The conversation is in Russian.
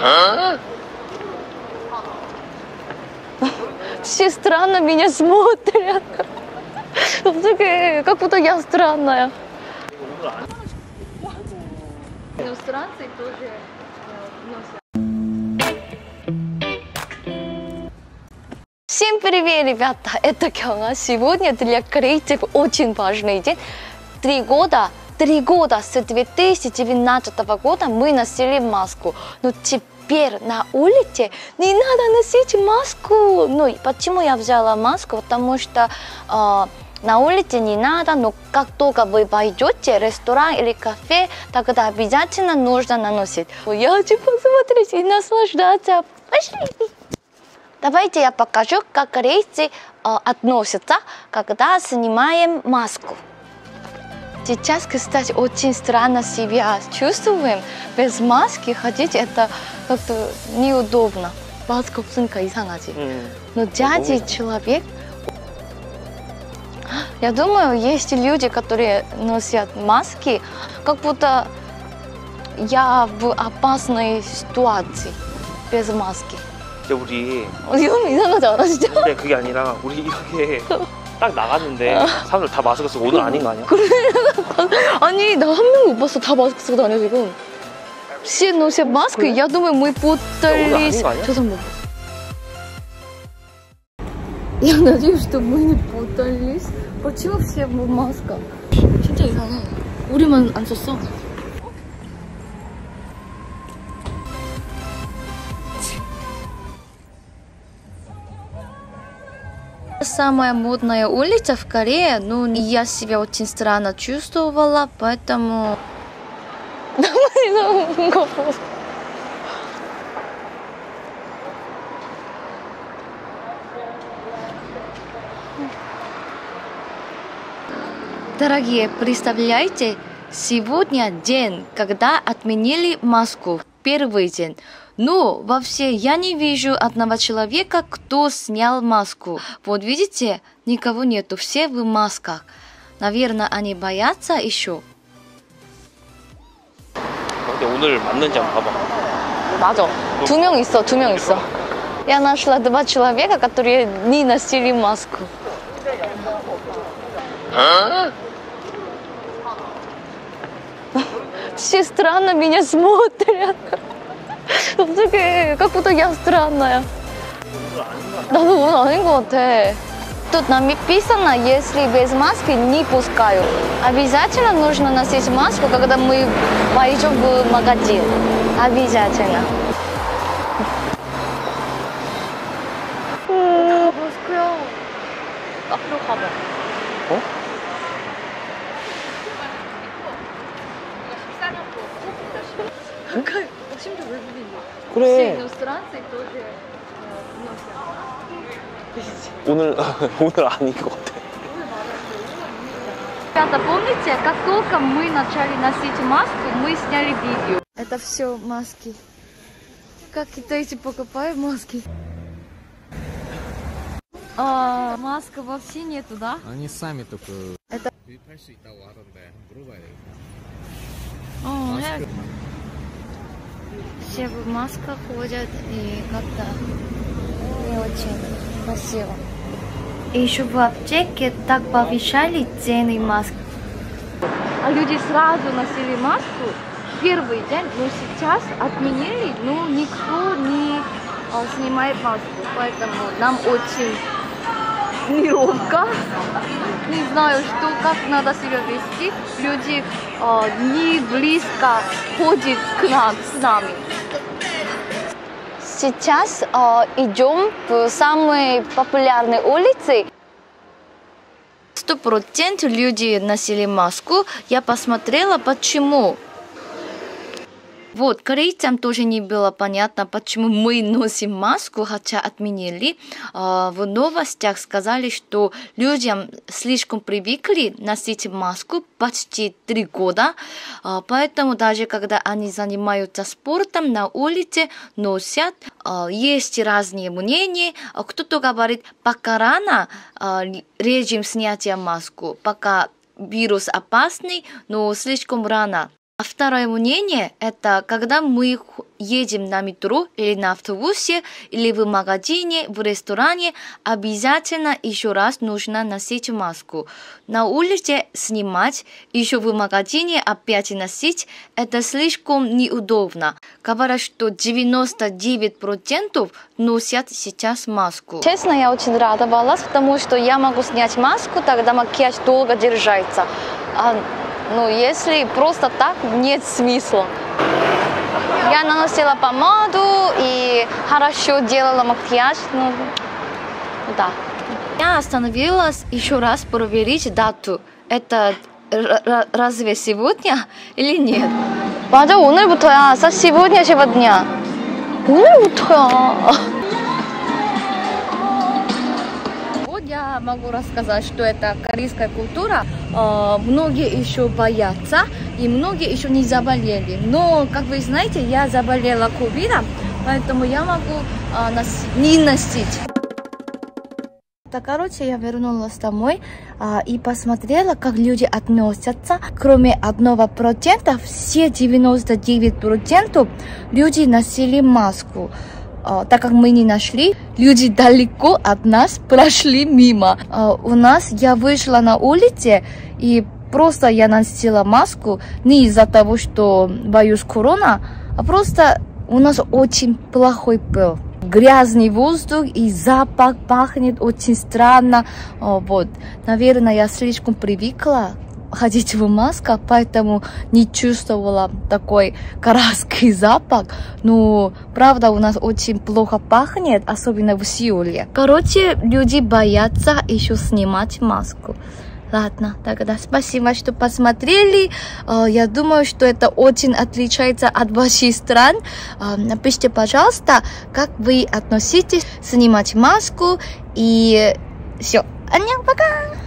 Все странно меня смотрят. Все-таки как будто я странная. Иностранцы тоже носят. Всем привет, ребята! Это Кёна. Сегодня для корейцев очень важный день. 3 года с 2019 года мы носили маску. Но теперь на улице не надо носить маску. Ну, почему я взяла маску? Потому что на улице не надо, но как только вы пойдете в ресторан или кафе, тогда обязательно нужно наносить. Я хочу посмотреть и наслаждаться. Пошли! Давайте я покажу, как корейцы относятся, когда снимаем маску. Сейчас, кстати, очень странно себя чувствуем. Без маски ходить это как-то неудобно. 마스크 없으니까 이상하지. Но дядя человек. Я думаю, есть люди, которые носят маски, как будто я в опасной ситуации без маски. 근데 우리 이건 이상하지 않아 진짜? 근데 그게 아니라 우리 이렇게 딱 나갔는데 사람들 다 마스크 쓰고 오늘 아닌 거 아니야? 그래? 아니 나 한 명도 못 봤어. 다 마스크 쓰고 다녀 지금. Все носят маски. 그래? Я думаю, мы путались. 오늘 아닌 거 아니야? 잠깐만. Я надеюсь, что мы не путались. Почему все в масках? 진짜 이상해. 우리만 안 썼어. Самая модная улица в Корее, но я себя очень странно чувствовала, поэтому... Дорогие, представляете, сегодня день, когда отменили маску, первый день. Но вообще я не вижу одного человека, кто снял маску. Вот видите, никого нету, все в масках. Наверное, они боятся еще. 근데 오늘 맞는지 한번 봐봐. 맞아. 2명 있어, 2명 있어. Я нашла 2 человека, которые не носили маску. Все странно меня смотрят. Все-таки как будто я странная. 나도 오늘 아닌 것 같아. Тут написано, если без маски не пускают. Обязательно нужно носить маску, когда мы пойдем в магазин. Обязательно. 마스크야. 앞으로 가봐. 어? 심지어 외국인이야. 그래. 오늘 아닌 것 같아. Ребята, помните, как только мы начали носить маску, мы сняли видео. Это все маски. Как китайцы покупают маски? 마스크 вообще нету, да? 아니 сами только Это... 구입할 수 있다고 하던데 물어봐야 되겠다. 마스크. Все в масках ходят и как-то не очень красиво. И еще в аптеке так повышали цены масок. А люди сразу носили маску первый день, но сейчас отменили, но никто не снимает маску, поэтому нам очень неловко. Не знаю, как надо себя вести. Люди не близко ходят с нами. Сейчас идем в самые популярные улицы. 100% люди носили маску. Я посмотрела, почему. Вот, корейцам тоже не было понятно, почему мы носим маску, хотя отменили. В новостях сказали, что людям слишком привыкли носить маску почти 3 года. Поэтому даже когда они занимаются спортом на улице, носят. Есть разные мнения. Кто-то говорит, пока рано режим снятия маску, пока вирус опасный, но слишком рано. А второе мнение – это когда мы едем на метро или на автобусе, или в магазине, в ресторане, обязательно еще раз нужно носить маску. На улице снимать, еще в магазине опять носить – это слишком неудобно. Говорят, что 99% носят сейчас маску. Честно, я очень радовалась, потому что я могу снять маску, тогда макияж долго держится. Но если просто так, нет смысла. Я наносила помаду и хорошо делала макияж. Да. Я остановилась еще раз проверить дату. Это разве сегодня или нет? 맞아, 오늘부터야. Со сегодняшнего дня. 오늘부터야. Я могу рассказать, что это корейская культура. Многие еще боятся, и многие еще не заболели. Но, как вы знаете, я заболела ковидом, поэтому я могу не носить. Так, короче, я вернулась домой и посмотрела, как люди относятся. Кроме 1%, все 99% люди носили маску. Так как мы не нашли, люди далеко от нас прошли мимо. У нас я вышла на улице и просто я носила маску не из-за того, что боюсь корона, а просто у нас очень плохой пыл. Грязный воздух и запах пахнет очень странно. Вот. Наверное, я слишком привыкла ходить в масках, поэтому не чувствовала такой корейский запах. Но правда у нас очень плохо пахнет, особенно в Сеуле. Короче, люди боятся еще снимать маску. Ладно, тогда спасибо, что посмотрели. Я думаю, что это очень отличается от ваших стран. Напишите, пожалуйста, как вы относитесь снимать маску. И все. Ан녕, пока!